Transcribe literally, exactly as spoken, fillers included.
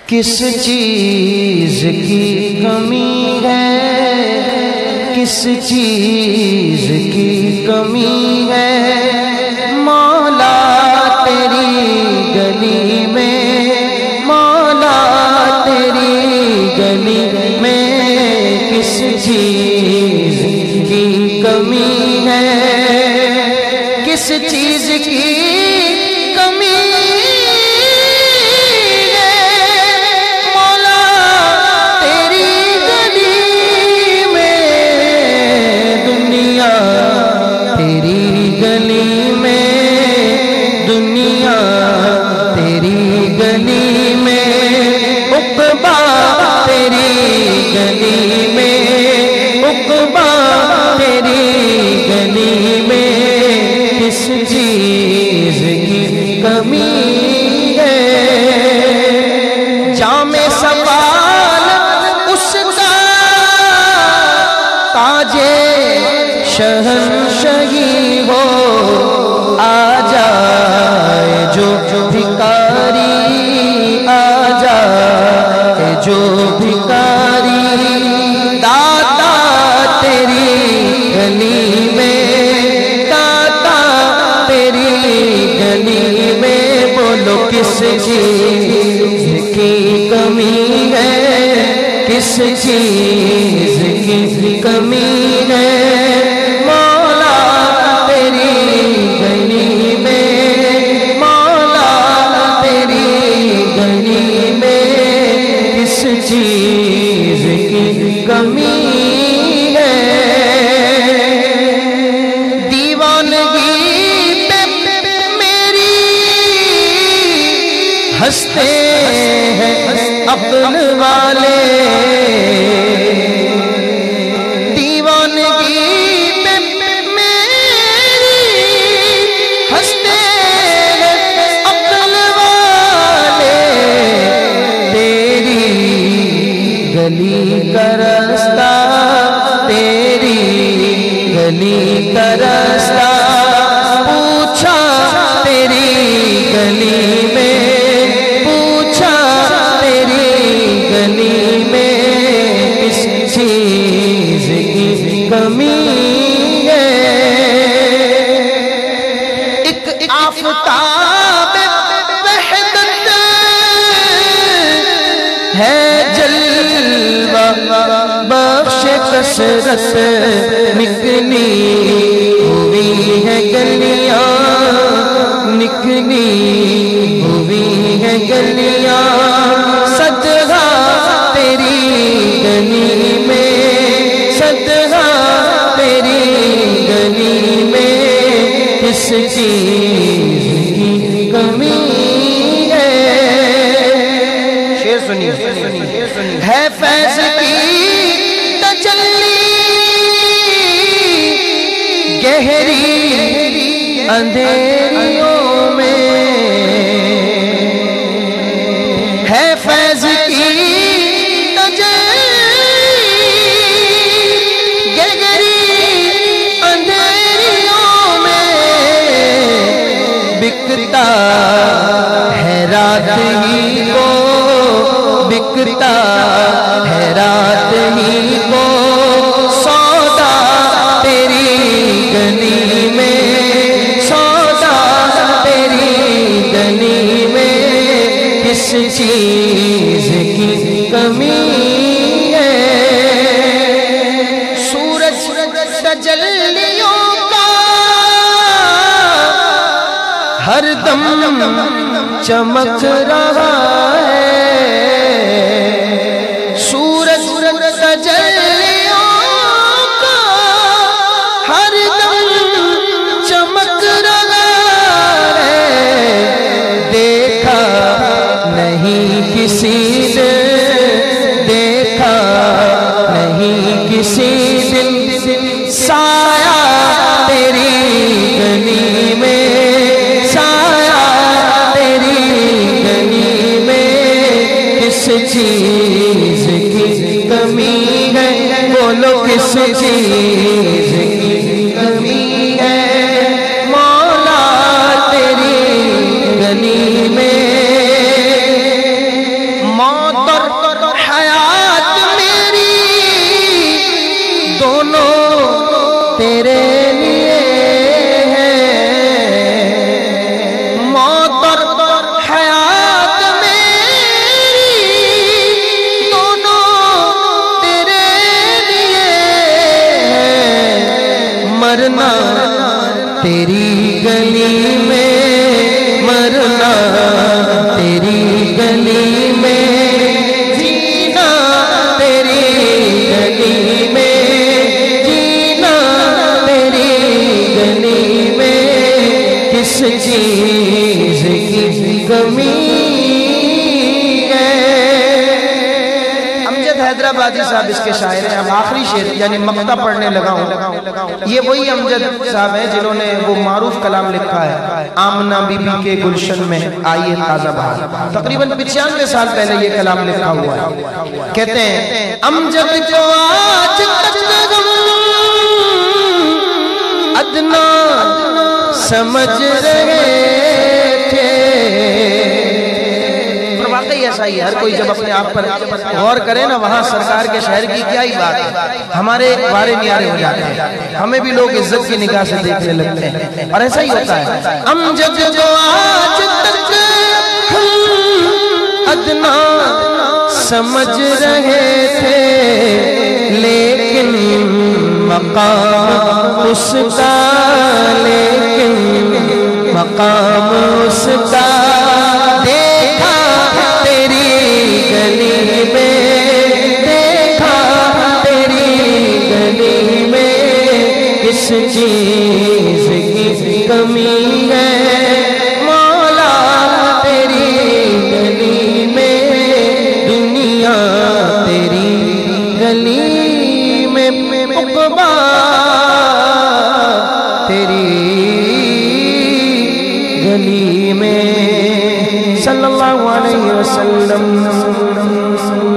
किस चीज की कमी है, किस चीज की कमी है मौला तेरी गली में, मौला तेरी गली में किस चीज की कमी है, किस चीज की कमी है मौला तेरी गली में, दुनिया तेरी गली में, दुनिया तेरी गली में, उक़बा तेरी गली में, उक़बा तेरी गली में किस चीज की कमी है। जामे सवाल उसका ताजे शहंशाही हो, आ जाए जो भिखारी, आ जाए जो भिखारी, दाता तेरी गली में, दाता तेरी गली में, बोलो किस चीज की कमी है, किस चीज की कमी है मौला तेरी गली में, मौला तेरी गली में किस चीज की कमी है। दीवानगी पे मेरी हंसते हैं अपने वाले, दीवानगी पे मेरी हंसते हैं अपने वाले, तेरी गली का रास्ता, तेरी गली का रास्ता पूछा तेरी गली में, पूछा तेरी गली में किस चीज की कमी है। एक आफताब वहदत है जलवा बख्श कसरत, निकली हुई है गलियां, निकली हुई है गलियां, सदका तेरी गली में, सदका तेरी गली में किस चीज की कमी है। शेर सुनिए, है फैज़ की तजल्ली गहरी अंधेरियों में, है फैज़ की तजल्ली गहरी अंधेरियों में, बिकता है रात ही को, बिकता है रात ही को सौदा तेरी गली में, सौदा तेरी गली में किस चीज की कमी है। सूरज तजल्लियों का हर दम चमक रहा है, सूरज तजल्लियों का हर दम चमक रहा है, देखा नहीं किसी ने, देखा नहीं किसी दिन साया तेरी गली में, साया तेरी गली में किस चीज की कमी है, बोलो किस चीज की कमी है मौला तेरी गली में। मौला चीज की कमी है। अमजद हैदराबादी साहब इसके शायर हैं। अब आखिरी शेर यानी मक्ता पढ़ने लगा हूँ। ये वही अमजद साहब हैं जिन्होंने वो मारूफ कलाम लिखा है, आमना बीबी के गुलशन में आइए ताजा बहार। तकरीबन पचानवे साल पहले ये कलाम लिखा हुआ है। कहते हैं अमजद को आज तक अदना समझ रहे थे। वाकई ऐसा ही है, हर कोई जब अपने आप पर गौर करे ना, वहाँ सरकार के शहर की क्या ही बात है, हमारे वारे न्यारे हो जाते हैं, हमें भी लोग इज्जत की निगाह से देखने लगते हैं। और ऐसा ही होता है। अमजद जो आज तक हम अदना समझ रहे थे, लेकिन मकाम उसका लेकिन मकाम उसका देखा तेरी गली में, देखा तेरी गली में किस चीज की कमी है मौला तेरी गली में, दुनिया तेरी गली तेरी गली में। सल्लल्लाहु अलैहि वसल्लम।